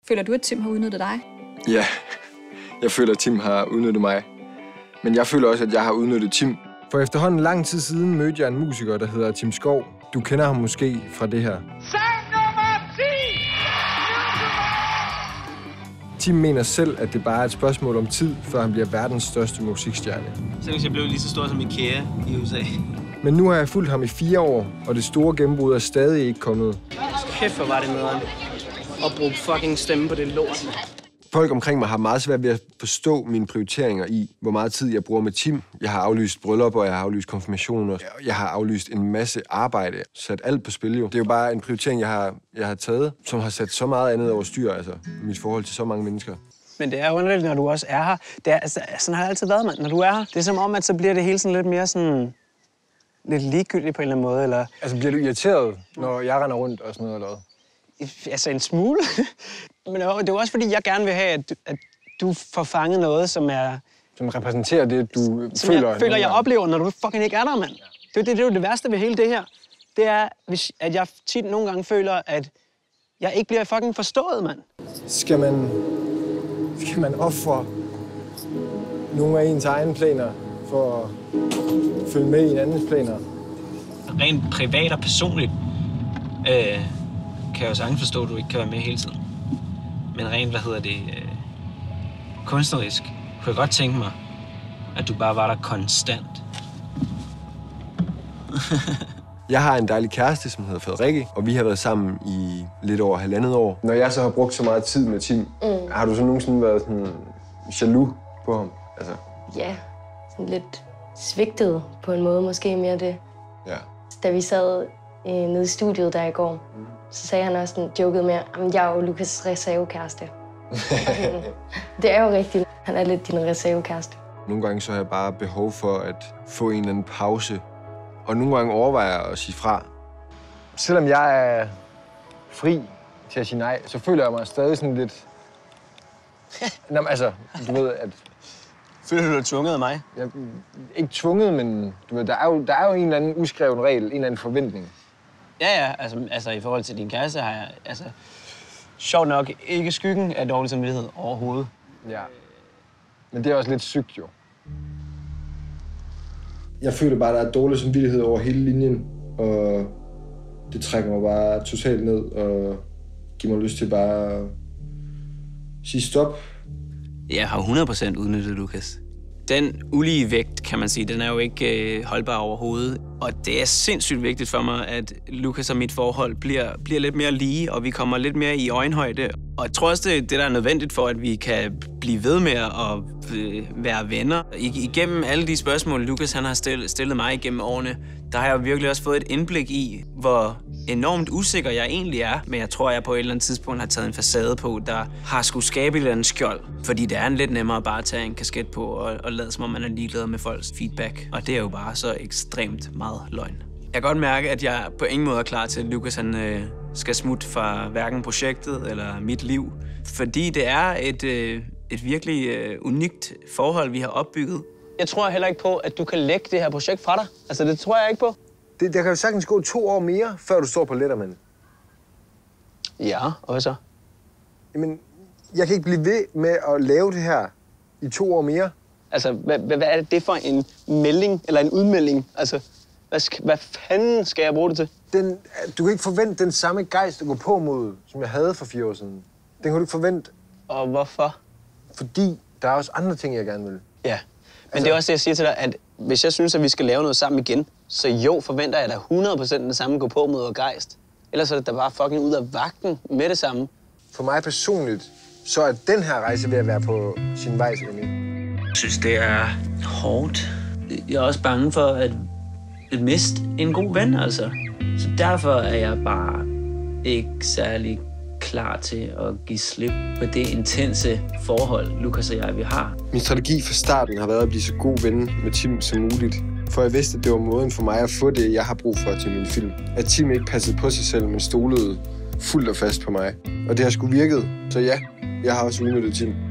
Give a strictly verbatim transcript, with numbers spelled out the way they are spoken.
Føler du, at Tim har udnyttet dig? Ja, jeg føler, at Tim har udnyttet mig. Men jeg føler også, at jeg har udnyttet Tim. For efterhånden lang tid siden mødte jeg en musiker, der hedder Tim Skov. Du kender ham måske fra det her. Sang nummer ti! Tim mener selv, at det bare er et spørgsmål om tid, før han bliver verdens største musikstjerne. Så hvis jeg blev lige så stor som IKEA i U S A. Men nu har jeg fulgt ham i fire år, og det store gennembrud er stadig ikke kommet. Kæft, hvor var det nederen. Og bruge fucking stemme på det lort. Folk omkring mig har meget svært ved at forstå mine prioriteringer i, hvor meget tid jeg bruger med Tim. Jeg har aflyst bryllupper, jeg har aflyst konfirmationer, jeg har aflyst en masse arbejde, sat alt på spil jo. Det er jo bare en prioritering, jeg har, jeg har taget, som har sat så meget andet over styr, altså mit forhold til så mange mennesker. Men det er underligt, når du også er her. Det er, altså, sådan har det altid været, mand. Når du er her, det er som om, at så bliver det hele sådan lidt mere sådan... lidt ligegyldigt på en eller anden måde, eller... Altså, bliver du irriteret, når jeg render rundt og sådan noget, eller hvad? Altså, en smule. Men det er jo også, fordi jeg gerne vil have, at du, at du får fanget noget, som er... Som repræsenterer det, du som føler... jeg føler, jeg oplever, når du fucking ikke er der, mand. Det, det, det er jo det værste ved hele det her. Det er, hvis, at jeg tit nogle gange føler, at jeg ikke bliver fucking forstået, mand. Skal man... Skal man ofre nogle af ens egne planer for at følge med i en andens planer? Rent privat og personligt øh, kan jeg jo sagtens forstå, at du ikke kan være med hele tiden. Men rent, hvad hedder det, øh, kunstnerisk, kunne jeg godt tænke mig, at du bare var der konstant. Jeg har en dejlig kæreste, som hedder Frederikke, og vi har været sammen i lidt over halvandet år. Når jeg så har brugt så meget tid med Tim, mm. har du så nogensinde været sådan jaloux på ham? Altså... Ja, sådan lidt svigtet på en måde, måske mere det. Ja. Da vi sad øh, nede i studiet der i går, mm. så sagde han også sådan, joket med, at jeg er jo Lukas' reservekæreste. Det er jo rigtigt. Han er lidt din reservekæreste. Nogle gange så har jeg bare behov for at få en eller anden pause. Og nogle gange overvejer jeg at sige fra. Selvom jeg er fri til at sige nej, så føler jeg mig stadig sådan lidt... Nå, altså, du ved, at... Føler du dig tvunget af mig? Jeg, ikke tvunget, men du ved, der er, jo, der er jo en eller anden uskreven regel, en eller anden forventning. Ja, ja. Altså, altså i forhold til din kæreste har jeg... Altså, sjovt nok ikke skyggen af dårlig samvittighed overhovedet. Ja. Men det er også lidt sygt, jo. Jeg føler bare, at der er dårlig samvittighed over hele linjen, og det trækker mig bare totalt ned og giver mig lyst til bare at sige stop. Jeg har hundrede procent udnyttet Lukas. Den ulige vægt, kan man sige, den er jo ikke øh, holdbar overhovedet. Og det er sindssygt vigtigt for mig, at Lukas og mit forhold bliver, bliver lidt mere lige, og vi kommer lidt mere i øjenhøjde. Og jeg tror også, det er det, der er nødvendigt for, at vi kan blive ved med at øh, være venner. I, igennem alle de spørgsmål, Lukas han har stillet, stillet mig igennem årene, der har jeg virkelig også fået et indblik i, hvor enormt usikker jeg egentlig er. Men jeg tror, jeg på et eller andet tidspunkt har taget en facade på, der har skulle skabe et eller andet skjold. Fordi det er en lidt nemmere bare at tage en kasket på og, og lade som om man er ligeglad med folks feedback. Og det er jo bare så ekstremt meget løgn. Jeg kan godt mærke, at jeg på ingen måde er klar til, at Lukas han, øh, skal smutte fra hverken projektet eller mit liv. Fordi det er et, øh, et virkelig øh, unikt forhold, vi har opbygget. Jeg tror heller ikke på, at du kan lægge det her projekt fra dig. Altså, det tror jeg ikke på. Det, der kan jo sagtens gå to år mere, før du står på Letterman. Ja, og hvad så? Jamen, jeg kan ikke blive ved med at lave det her i to år mere. Altså, hvad, hvad er det for en melding, eller en udmelding? Altså, hvad, sk- hvad fanden skal jeg bruge det til? Den, du kan ikke forvente den samme gejst at gå på mod, som jeg havde for fire år siden. Den kan du ikke forvente. Og hvorfor? Fordi der er også andre ting, jeg gerne vil. Ja, men altså, det er også det, jeg siger til dig, at hvis jeg synes, at vi skal lave noget sammen igen, så jo, forventer jeg da hundrede procent den samme gå på mod og gejst. Ellers er det da bare fucking ud af vagten med det samme. For mig personligt, så er den her rejse ved at være på sin vej til det. Jeg synes, det er hårdt. Jeg er også bange for at, at miste en god ven, altså. Så derfor er jeg bare ikke særlig klar til at give slip på det intense forhold, Lukas og jeg vi har. Min strategi fra starten har været at blive så god ven med Tim som muligt. For jeg vidste, at det var måden for mig at få det, jeg har brug for til min film. At Tim ikke passede på sig selv, men stolede fuldt og fast på mig. Og det har sgu virket. Så ja, jeg har også udnyttet Tim.